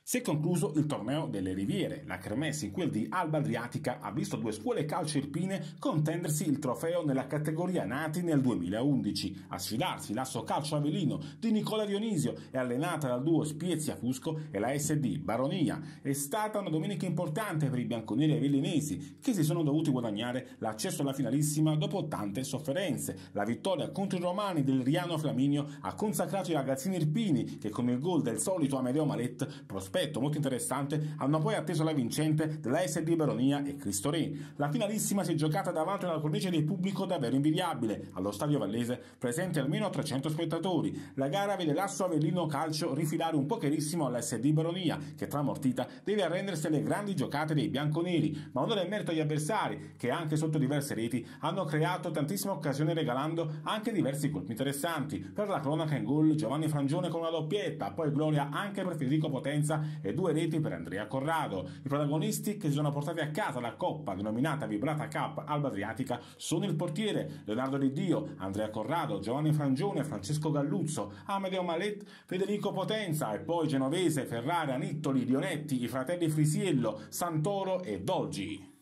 Si è concluso il torneo delle Riviere, la kermesse in quel di Alba Adriatica ha visto due scuole calcio irpine contendersi il trofeo nella categoria nati nel 2011. A sfidarsi l'Asso Calcio Avellino di Nicola Dionisio e allenata dal duo Spiezia Fusco e la SD Baronia. È stata una domenica importante per i bianconeri avellinesi che si sono dovuti guadagnare l'accesso alla finalissima dopo tante sofferenze. La vittoria contro i romani del Riano Flaminio ha consacrato i ragazzini irpini che con il gol del solito Amedeo Malet, prospetto molto interessante, hanno poi atteso la vincente della SD Baronia e Cristo Re. La finalissima si è giocata davanti a una cornice di pubblico davvero invidiabile. Allo stadio vallese presenti almeno 300 spettatori. La gara vede l'Asso Avellino Calcio rifilare un pocherissimo alla SD Baronia, che tramortita deve arrendersi alle grandi giocate dei bianconeri, ma onore e merito agli avversari, che anche sotto diverse reti hanno creato tantissime occasioni regalando anche diversi colpi interessanti. Per la cronaca in gol Giovanni Frangione con una doppietta, poi gloria anche per Federico Potenza e 2 reti per Andrea Corrado. I protagonisti che si sono portati a casa la coppa denominata Vibrata Cup Alba Adriatica sono il portiere Leonardo Di Dio, Andrea Corrado, Giovanni Frangione, Francesco Galluzzo, Amedeo Malet, Federico Potenza e poi Genovese, Ferrara, Nittoli, Dionetti, i fratelli Frisiello, Santoro e Dolgi.